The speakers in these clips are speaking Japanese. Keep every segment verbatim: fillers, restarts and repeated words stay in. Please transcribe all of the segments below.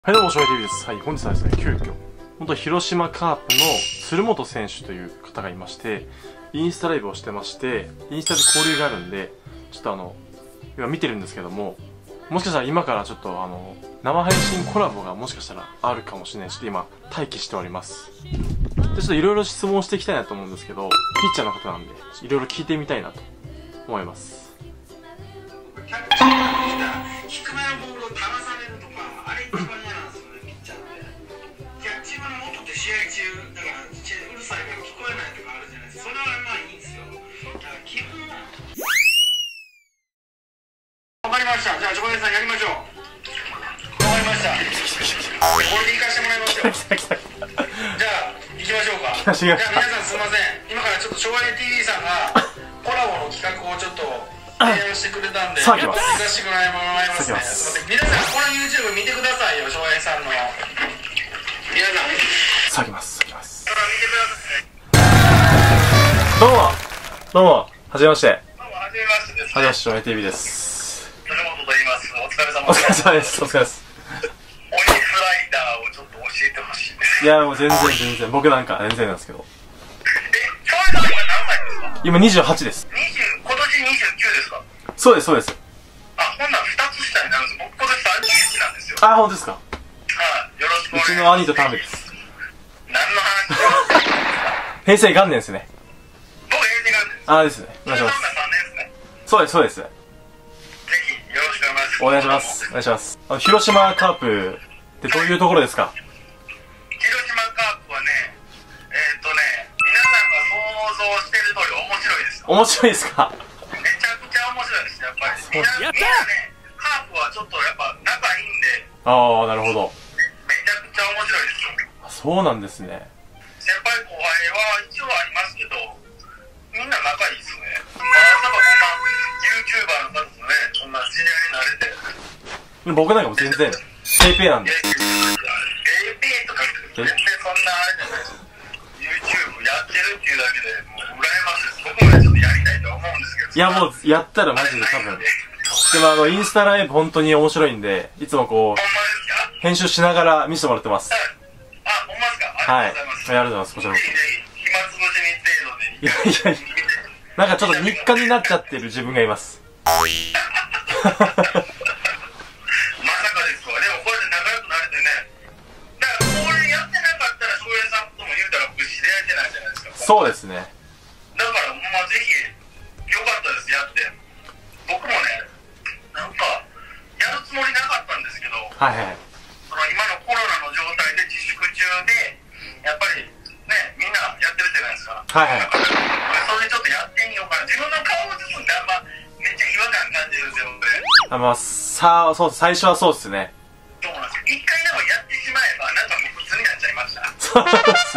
はい、どうも、しょうが ティーブイ です。はい、本日はですね、急遽、本当広島カープの鶴本選手という方がいまして、インスタライブをしてまして、インスタで交流があるんで、ちょっとあの、今見てるんですけども、もしかしたら今からちょっとあの、生配信コラボがもしかしたらあるかもしれない。ちょっと今、待機しております。で、ちょっといろいろ質問していきたいなと思うんですけど、ピッチャーの方なんで、いろいろ聞いてみたいなと思います。 低めのボールを球されるとか、あれ一番嫌なんですよね、ピッチャーって。キャッチの音って試合中、だからうるさいから聞こえないとかあるじゃないですか。それはまあいいんですよ。だから基本は。わかりました。じゃあ、ジョコネさんやりましょう。わかりました。これで行かしてもらいますよ。じゃあ、行きましょうか。じゃあ、皆さんすいません。今からちょっと昭和 ティーブイ さんがコラボの企画をちょっと提案してくれたんで、 さあ行きます。 行かせてもらいますね。すいません。皆さん、この YouTube 見てくださいよ、翔平さんの。皆さん。 さあ行きます。さあ行きます。 見てください。 どうもどうもはじめまして。 どうも、はじめましてです、ね。 はじめまして、翔平 ティーブイ です。 鶴本と言います。お疲れ様おです。 疲れ様です。お疲れ様です。 鬼スライダーをちょっと教えてほしいです。 いや、もう全然全然。僕なんか全然なんですけど。 え、翔平さん今何歳ですか？ 今にじゅうはちです。 にじゅう、今年にじゅうきゅうですか？ そうです、そうです。 あ、ほんならふたつ下になるんです。僕今年さんじゅういちなんですよ。 あ、本当ですか。 はい、よろしくお願いします。 うちの兄とタメです。 何の話ですか？ 平成元年ですね。 僕、平成元年です。 ああですね。お願いします。 さんねんですね。 そうです、そうです。 ぜひ、よろしくお願いします。お願いします。あの、広島カープってどういうところですか？ 広島カープはね、えーっとね、皆さんが想像してる通り面白いですよ。 面白いですか？ めちゃくちゃ面白いです、やっぱり。みんな、みんなね、カープはちょっとやっぱ仲いいんで、 ああ、なるほど。 めちゃくちゃ面白いですよ。 あ、そうなんですね。 先輩後輩は一応ありますけど、みんな仲いいですね。まさかこんな YouTuber の方とね、そんな知り合いになれて。 僕なんかも全然、ペイペイなんで。 ペイペイとか全然そんなあれじゃないです。YouTube やってるっていうだけでもう羨ましいです。僕もね、ちょっとやりたいと思うんですけど。 いや、もう、やったらマジで多分。でもあの、インスタライブ本当に面白いんで、いつもこう、 ほんまですか？ 編集しながら見せてもらってます。 あ、ほんまですか？ はい。ありありがとうございます。 がとうございます。こちらこそ。 ぜひぜひ、暇つぶしに程度で。 いやいやいや、なんかちょっと日課になっちゃってる自分がいます。 まさかですわ。でもこれで仲良くなれてね。だからこれやってなかったら翔平さんとも言うたら僕知り合えてないじゃないですか。 そうですね。 だからまあぜひよかったですやって。僕もね、なんかやるつもりなかったんですけど、 はいはい。 その今のコロナの状態で自粛中でやっぱりねみんなやってるじゃないですか。 はいはい。 それでちょっとやってみようかな。自分の顔を映すんであんまめっちゃ違和感感じるんですよね。 あ、まあ、さあ、そう、最初はそうですね。 そうなんですよ。一回でもやってしまえばなんかもう普通になっちゃいました。 そうです。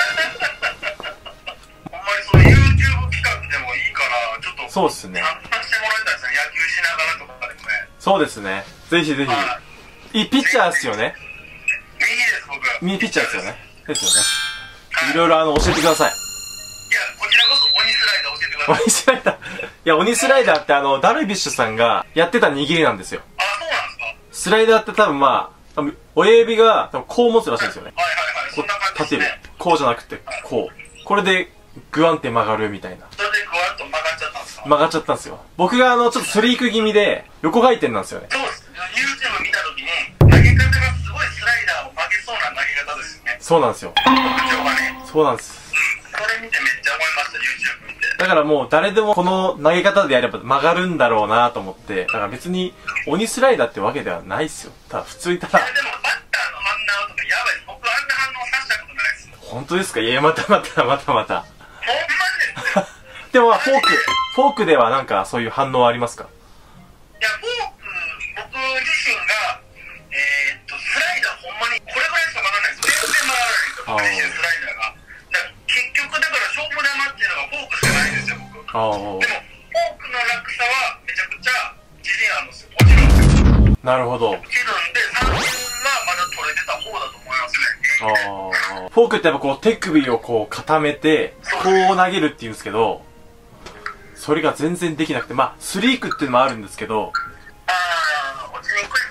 ほんまにその YouTube 企画でもいいからちょっとそうですね。 参加してもらいたいですね。野球しながらとかでもね。 そうですね。ぜひぜひ。いいピッチャーですよね。 右です僕。 右ピッチャーですよね。ですよね。 はい。 いろいろあの、教えてください。 いや、こちらこそ鬼スライダー教えてください。 鬼スライダー。いや、鬼スライダーってあの、ダルビッシュさんがやってた握りなんですよ。 あ、そうなんですか？ スライダーって多分まあ、多分親指が多分こう持つらしいんですよね。 はいはいはい。そんな感じ立てるですね。。 こうじゃなくて、こう。これで、グワンって曲がるみたいな。 それでグワッと曲がっちゃったんですか？ 曲がっちゃったんですよ。僕があの、ちょっとスリーク気味で、横回転なんですよね。 そうです。YouTube 見たときに、投げ方がすごいスライダーを曲げそうな投げ方ですよね。 そうなんですよ。 特徴がね。 そうなんです。 うん。それ見てめっちゃ思いました、YouTube 見て。 だからもう誰でもこの投げ方でやれば曲がるんだろうなと思って、だから別に鬼スライダーってわけではないっすよ。ただ普通にただ、 いやでもバッターの反応とかやばいです。僕あんな反応させたことないです。 本当ですか？いや、またまたまたまた。 ほんまですよ。 でもまあフォーク、フォークではなんかそういう反応はありますか？ いや、フォーク、僕自身が、えー、っと、スライダーほんまにこれぐらいしか曲がらないです。全然曲がらないんですよ、僕自身スライダーが。だから結局だから勝負球っていうのがフォークしかないんですよ、僕。であも、フォークの落差はめちゃくちゃ自信あるんですよ。落ちるんですよ。 あ、なるほど。 落ちるんで、三振はまだ取れてた方だと思いますね。 ああ。フォークってやっぱこう手首をこう固めて、こう投げるって言うんですけど、それが全然できなくて、まあ、スリークっていうのもあるんですけど、 あー、落ちにくいっていうのはありま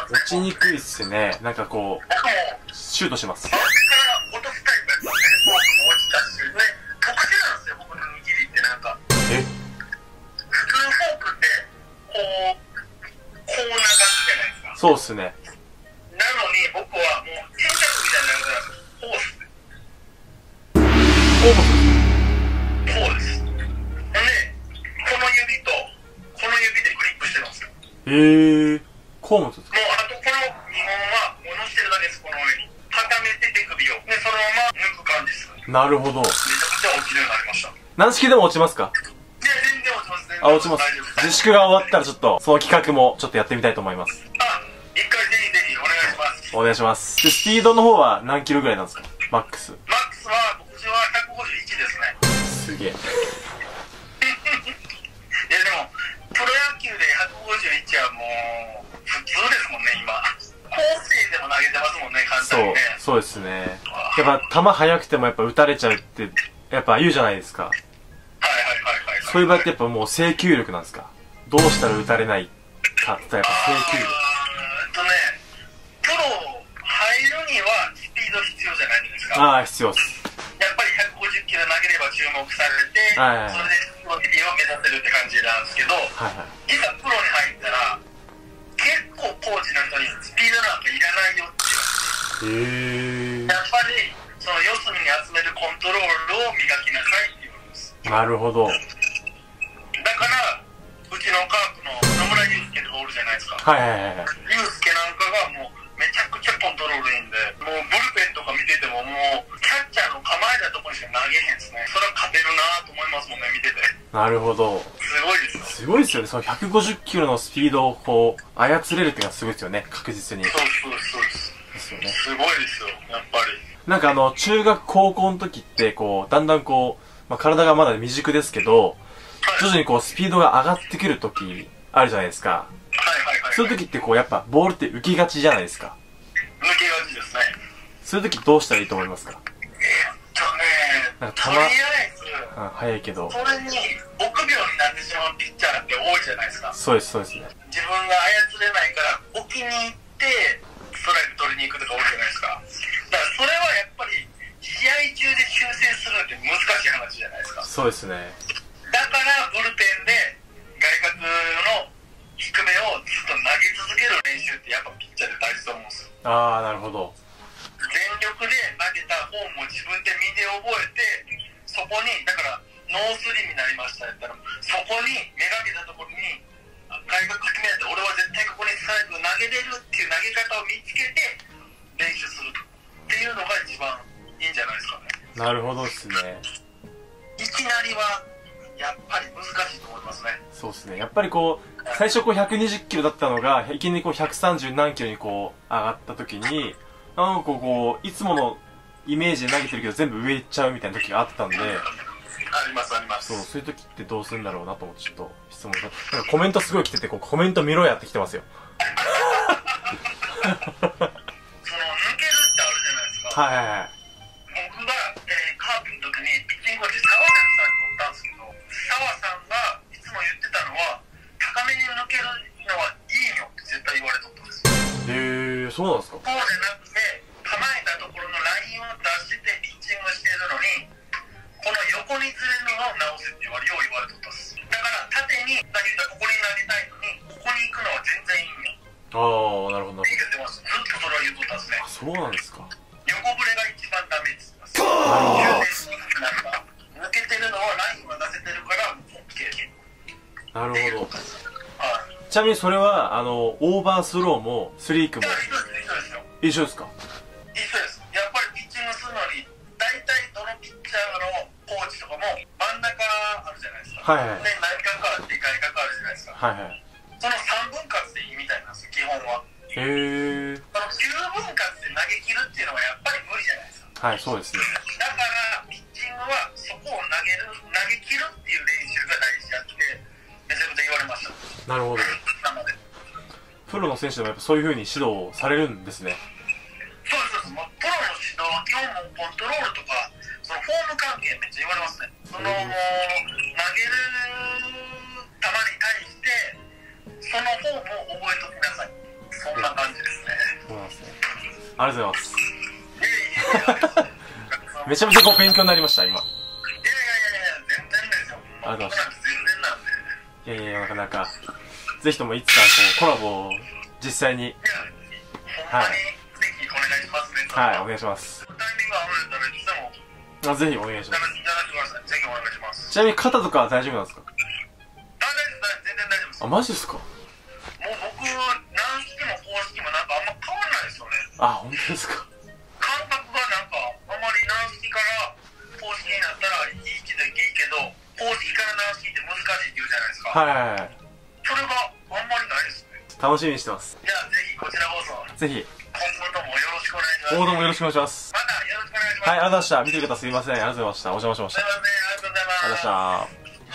ますね。 落ちにくいっすね。なんかこう、 僕も、 シュートします。 真上から落とすタイプやったんで、フォークも落ちたし、ね、特殊なんですよ、僕の握りってなんか。 え普通フォークって、こう、こんな感じじゃないですか。 そうっすね。 なのに、僕はもう、変着みたいなのが、ホース。 ホームそうです。ほんで、この指と、この指でグリップしてるんですよ。 えー、コームズですか？ もう、あとこのにほんは、もう乗せてるだけです、この上に。固めて手首を。で、そのまま抜く感じです。 なるほど。 めちゃくちゃ落ちるようになりました。い軟式でも落ちますか？ や、全然落ちます、全然あ、落ちます大丈夫。です。 自粛が終わったらちょっと、その企画もちょっとやってみたいと思います。 あ、一回ぜひぜひお願いします。 お願いします。で、スピードの方は何キロぐらいなんですか？マックス。 マックスは、僕はひゃくごじゅういちですね。 すげえ。 いや、でも、プロ野球でひゃくごじゅういちはもう、普通ですもんね、今。高生でも投げてますもんね、簡そう単にね。、 そうですね。やっぱ球速くてもやっぱ打たれちゃうって、やっぱ言うじゃないですか。 はいはいはいはい。 そういう場合ってやっぱもう制球力なんですか？どうしたら打たれないかって言ったらやっぱ制球力。 あーえっとね、プロ入るにはスピード必要じゃないですか。 ああ、必要っす。 やっぱりひゃくごじゅっキロ投げれば注目されて、 はいはいはいそれでプロデビューを目指せるって感じなんですけど、 はいはい。 いざプロに入ったら、結構コーチの人にスピードなんかいらないよってへえ言われて、やっぱりその四隅に集めるコントロールを磨きなさいって言うんです。 ー、なるほど。 だからうちのカープの野村祐介とかおるじゃないですか。 はいはいはいはい。 祐介なんかがもうめちゃくちゃコントロールいいんで、もうブルペンとか見ててももうキャッチャーの構えたところにしか投げへんですね。それは勝てるなと思いますもんね、見てて。 なるほど。 すごいですよ。 すごいですよね。そのひゃくごじゅっキロのスピードをこう、操れるっていうのはすごいですよね。確実に。 そうそうそうです。 ですよね。 すごいですよ、やっぱり。 なんかあの、中学高校の時って、こう、だんだんこう、まあ、体がまだ未熟ですけど、徐々にこう、スピードが上がってくる時、あるじゃないですか。 はいはいはい。 そういう時ってこう、やっぱ、ボールって浮きがちじゃないですか。 抜けがちですね。 そういう時どうしたらいいと思いますか？ えーっとね、 なんかとりあえず、 うん、早いけど。 それに臆病になってしまうピッチャーって多いじゃないですか。 そうです、そうですね。 自分が操れないから置きに行ってストライク取りに行くとか多いじゃないですか。だからそれはやっぱり試合中で修正するって難しい話じゃないですか。 そうですね。 だからブルペンで外角の低めをずっと投げ続ける練習ってやっぱピッチャーで大事と思うんですよ。 あー、なるほど。 全力で投げたフォームを自分で見て覚えて、そこにだからノースリーになりましたやったら、そこにめがけたところに外角低めやって俺は絶対ここにストライク投げれるっていう投げ方を見つけて練習するっていうのが一番いいんじゃないですかね。 なるほどですね。 いきなりはやっぱり難しいと思いますね。 そうですね。やっぱりこう、最初こうひゃくにじゅっキロだったのが、いきなりこうひゃくさんじゅう何キロにこう上がった時に、なんかこう、いつものイメージで投げてるけど全部上行っちゃうみたいな時があったんで、 ありますあります。 そう、そういう時ってどうするんだろうなと思ってちょっと質問が。なんかコメントすごい来てて、こうコメント見ろやって来てますよ。 その抜けるってあるじゃないですか。 はいはいはい。 僕が、えー、カープの時にピッチングコーチ沢崎さんに取ったんですけど、沢さんがいつも言ってたのは高めに抜けるのはいいよって絶対言われとったんですよ。 へえー、そうなんですか？ そうじゃなくて構えたところのラインを出してピッチングしてるのに、この横にずれるのを直せって言われよう言われとったんです。だから縦に投げたここに投げたいのにここに行くのは全然いいんよああ、なるほどなるって言ってます。ずっとそれは言っとったんですね。 ほど。あ、そうなんですか。 横ブレが一番ダメです。抜けてるのはラインは出せてるからもう OK。 なるほど。 はい。 ちなみにそれは、あの、オーバースローも、スリークもいや、一緒です、一緒ですよ。 一緒ですか？ 一緒です。やっぱりピッチングするのに大体どのピッチャーのコーチとかも真ん中あるじゃないですか。 はいはい。 で、内角あって外角あるじゃないですか。 はいはい。 そのさんぶん割でいいみたいなんですよ、基本は。 へえー。 そのきゅうぶん割で投げ切るっていうのはやっぱり無理じゃないですか。 はい、そうですね。 だからピッチングはそこを投げる投げ切るっていう練習が大事やってめちゃくちゃ言われました。 なるほど。 なのでプロの選手でもやっぱそういう風に指導されるんですね。 そうですそうです。もうプロの指導は基本もうコントロールとかそのフォーム関係めっちゃ言われますね。そのもう投げる球に対してそのフォームを覚えときなさい。そそんな感じですね。 そうなんですね。ありがとうございます。めちゃめちゃこう勉強になりました、今。いやいやいやいや、全然ですよ。 ありがとうございます。 全然なんで。 いやいや、なかなか。ぜひともいつかこうコラボを実際に。 いや、ほんまにぜひお願いしますね。 はい、お願いします。 タイミング合われたらいつでも。 あ、ぜひお願いします。 いただきください。ぜひお願いします。 ちなみに肩とかは大丈夫なんですか？ あ、大丈夫です。全然大丈夫です。 あ、マジですか？ もう僕、軟式も公式もなんかあんま変わらないですよね。 あ、本当ですか？ 感覚がなんか、あんまり軟式から公式になったらいいけど、いいけど、公式から軟式って難しいって言うじゃないですか。 はいはいはい。 それがあんまりないですね。 楽しみにしてます。 じゃあぜひこちらこそ。 ぜひ。 今後ともよろしくお願いします。 今後ともよろしくお願いします。 またよろしくお願いします。 はい、ありがとうございました。見てる方すいません。ありがとうございました。お邪魔しました。 すいません、ありがとうございます。 ありがとうございました。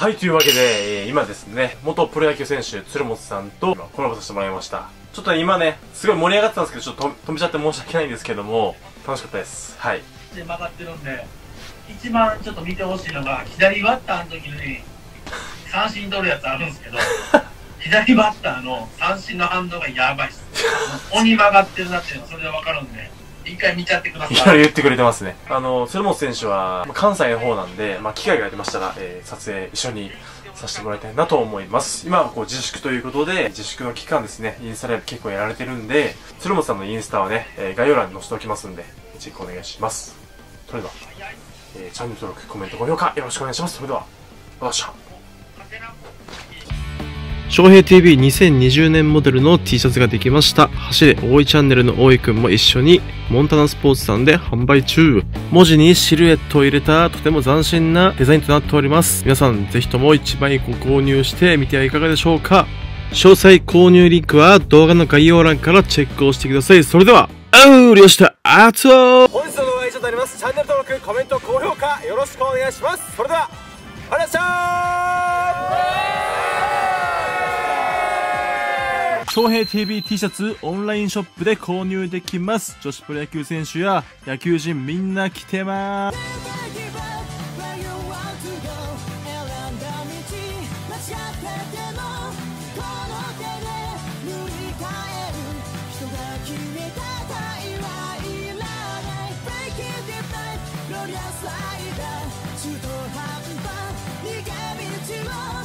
はい、というわけで、えー今ですね、元プロ野球選手、鶴本さんとコラボさせてもらいました。ちょっとね、今ね、すごい盛り上がってたんですけど、ちょっと止めちゃって申し訳ないんですけども、楽しかったです。はい。 で曲がってるんで、一番ちょっと見てほしいのが、左バッターの時に三振取るやつあるんですけど、左バッターの三振の反応がやばいっす。鬼曲がってるなっていうのがそれでわかるんで、一回見ちゃってください。 いろいろ言ってくれてますね。あの、鶴本選手は、まあ関西の方なんで、まあ、機会がありましたら、えー撮影一緒にさせてもらいたいなと思います。今はこう自粛ということで、自粛の期間ですね、インスタライブ結構やられてるんで、鶴本さんのインスタはね、えー概要欄に載せておきますんで、チェックお願いします。それでは、えーチャンネル登録、コメント、高評価よろしくお願いします。それでは、ありがとうございました。 翔平 ティーブイにせんにじゅうねんモデルの T シャツができました。走れ大井チャンネルの大井くんも一緒にモンタナスポーツさんで販売中。文字にシルエットを入れたとても斬新なデザインとなっております。皆さんぜひともいちまいご購入してみてはいかがでしょうか。詳細購入リンクは動画の概要欄からチェックをしてください。それでは、あうりよしたあつお本日の動画は以上となります。チャンネル登録、コメント、高評価よろしくお願いします。それでは、ありがとうございましたー。翔平 ティーブイ T シャツオンラインショップで購入できます。女子プロ野球選手や野球人みんな着てます。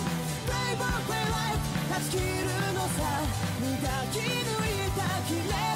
断ち切るのさ、磨き抜いた綺麗